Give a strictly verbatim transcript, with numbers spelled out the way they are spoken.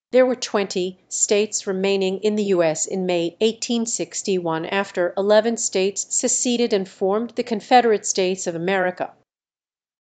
There were twenty States remaining in the U S in May eighteen sixty one, after eleven States seceded and formed the Confederate States of America.